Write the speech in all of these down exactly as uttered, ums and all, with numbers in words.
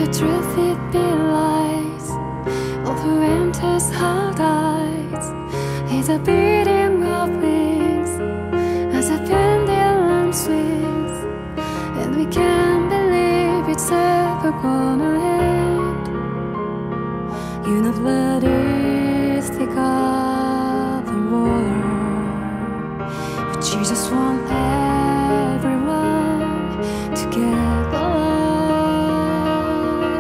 truth it belies, all who enters our eyes is a beating of wings as a pendulum swings, and we can't believe it's ever gonna end. You know blood is thick of the water, but you just want everyone to get along.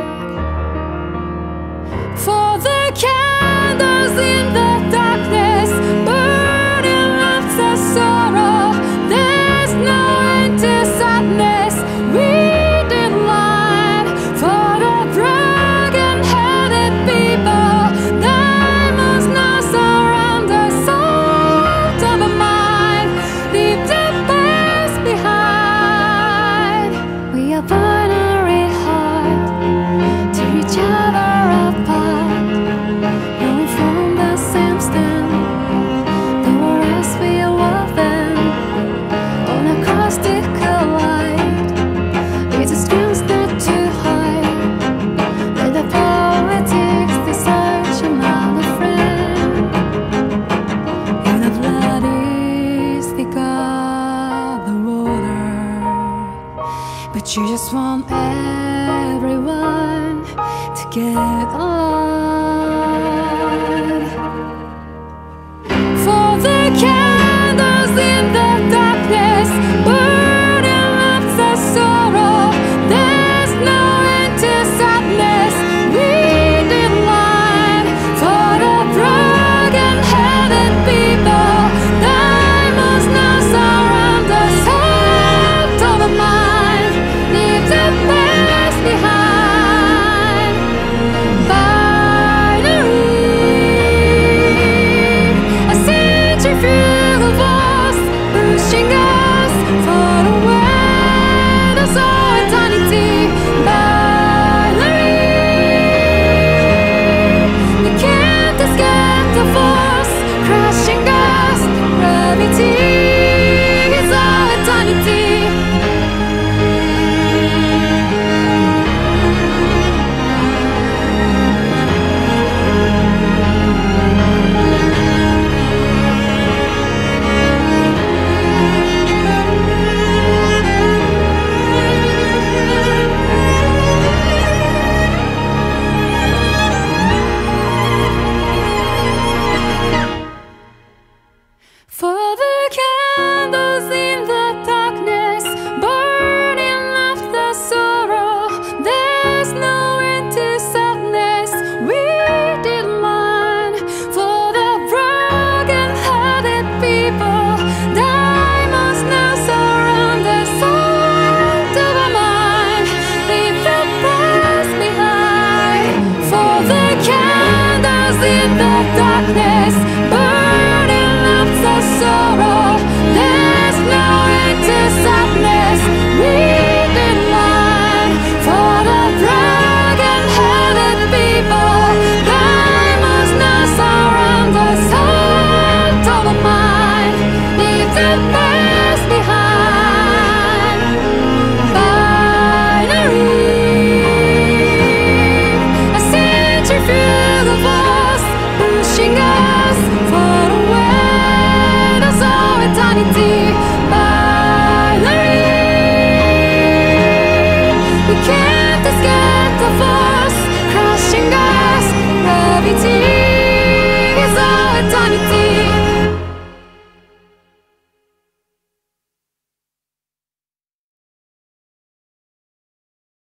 For the candles in the darkness burning lots of sorrow, there's no end to sadness. We did line for the broken-hearted people. They must not surrender, salt of a mind, leave the past behind. We are binary hard to each other apart, growing from the same stem. The words we love them on a caustic light. It's a strength not to hide. Let the politics decide another friend. And the blood is thick of the water, but you just want everyone to get along. For the candles in the darkness burning lots of sorrow, there's no end to sadness. We did line for the broken-hearted people. They must not surrender, salt of a mind, leave the past behind. Binary, a centrifugal force pushing us far away. There's all eternity. Binary, we can't escape the force crushing us. Gravity is all eternity. For the candles in the darkness burning up the sorrow, there's no end to sadness. We did line for the broken-hearted people. They must now surrender, salt of a mind, leave the past behind. For the candles in the darkness burning up the sorrow, there's no end to